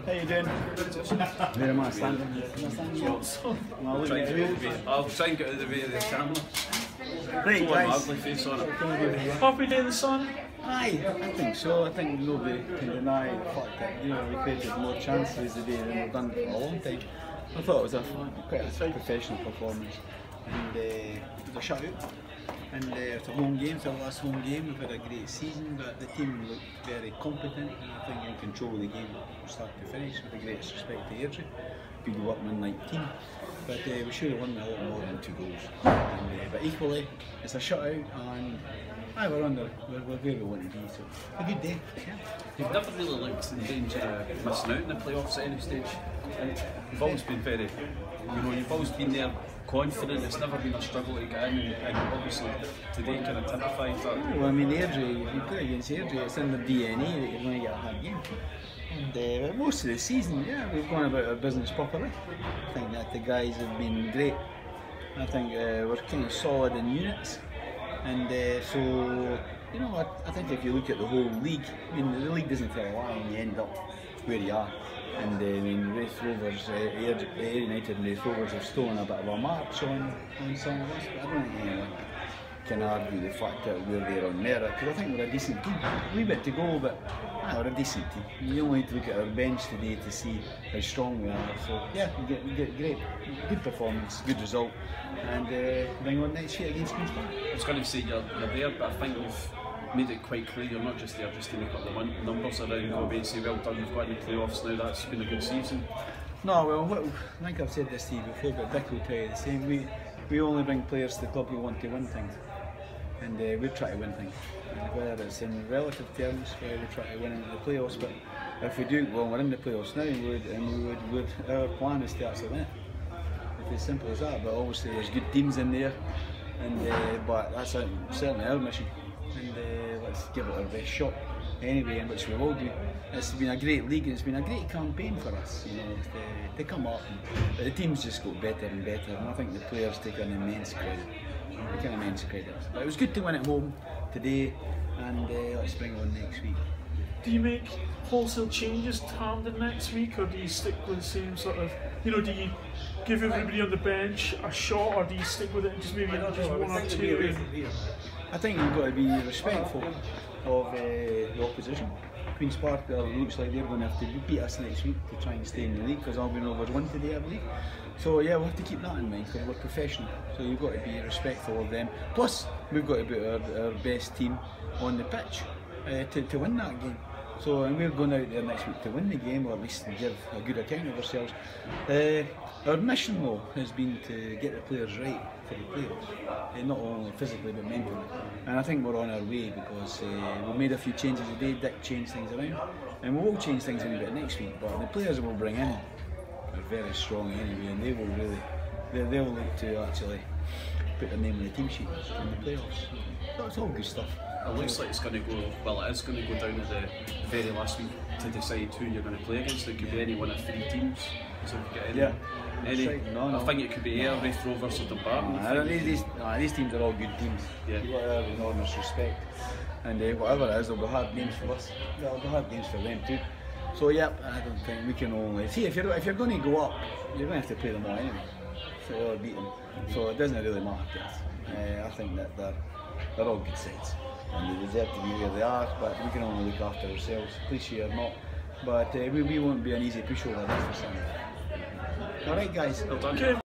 How you doing? Very much standing. I'll try and get out of the way of the camera. Right, guys. Ugly face on it. Happy day in the sun? Aye, I think so. I think nobody can deny the fact that we created more chances today than we've done for a long time. I thought it was quite a professional performance, and it was a shutout. And it's a home game, it's our last home game. We've had a great season, but the team looked very competent, and I think in control of the game from start to finish. With the greatest respect to Airdrie, good workman-like team. But we should have won a lot more than 2 goals. But equally, it's a shutout, and we're where we want to be. So a good day. Yeah. You've never really looked in danger of missing out in the playoffs at any stage. You've always been very, you've always been there confident. It's never been a struggle to get in, and obviously today kind of typifies that. Well, I mean, Airdrie, if you play against Airdrie, it's in their DNA that you're going to get a hard game. And most of the season, yeah, we've gone about our business properly. I think that the guys have been great. I think we're kind of solid in units. And so, I think if you look at the whole league, I mean, the league doesn't tell a lie and you end up where you are. And I mean, Raith Rovers, Ayr United and Raith Rovers have stolen a bit of a march on some of us, but I don't think anyone can argue the fact that we're there on merit, because I think we're a decent team. A wee bit to go, but we're a decent team. You only need to look at our bench today to see how strong we are. So yeah, we get great, good performance, good result, and bring on next week against Queen's Park. I was going to say you're there, but I think you've made it quite clear you're not just there just to make up the numbers around, go away and say well done, you've got in the playoffs now, that's been a good season. No, well, I think I've said this to you before, but Dick will tell you the same. We only bring players to the club who want to win things, and we try to win things. And whether it's in relative terms, where we try to win into the playoffs, but if we do, well, we're in the playoffs now, our plan is to actually win it. It's as simple as that, but obviously there's good teams in there, and but that's certainly our mission. And let's give it our best shot anyway, in which we will do. It's been a great league and it's been a great campaign for us, to come up. But the teams just got better and better, and I think the players take an immense credit. But it was good to win at home today, and let's bring on next week. Do you make wholesale changes to Hampden next week, or do you stick with the same sort of, do you give everybody on the bench a shot, or do you stick with it and just maybe just 1 or 2? I think you've got to be respectful of the opposition. Queen's Park looks like they're going to have to beat us next week to try and stay in the league, because Albion Rovers won today, I believe. So yeah, we'll have to keep that in mind, because we're professional. So you've got to be respectful of them. Plus, we've got to put our best team on the pitch to win that game. So, and we're going out there next week to win the game, or at least give a good account of ourselves. Our mission though has been to get the players right for the playoffs, not only physically but mentally. And I think we're on our way, because we've made a few changes today. Dick changed things around, and we will change things a wee bit next week. But the players that we'll bring in are very strong anyway, and they will really, they'll look to actually put their name on the team sheet in the playoffs. So it's all good stuff. It looks like it's going to go, well, it is going to go down at the very last week to decide who you're going to play against. It could be any one of 3 teams. So if you get any, I think it could be Ayr, Raith Rovers or Dumbarton. These teams are all good teams. Yeah. You've got to have enormous respect. And whatever it is, there'll be hard games for us. There'll be hard games for them too. So yeah, I don't think we can only see if you're going to go up, you're going to have to play them all anyway. So beat them. So it doesn't really matter to us. I think that they're all good sides, and they deserve to be where they are, but we can only look after ourselves, cliche or not. But we won't be an easy pushover, that's for certain. Alright guys. Well done.